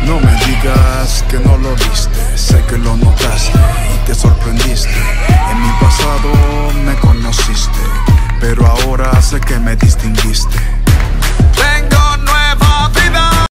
No me digas que no lo viste, sé que lo notaste y te sorprendiste. En mi pasado me conociste, pero ahora sé que me distinguiste.